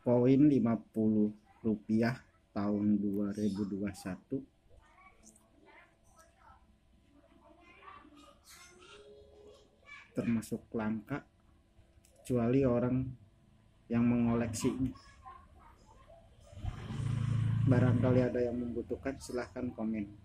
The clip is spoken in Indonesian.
koin Rp50 tahun 2021 termasuk langka kecuali orang yang mengoleksinya. Barangkali ada yang membutuhkan, silahkan komen.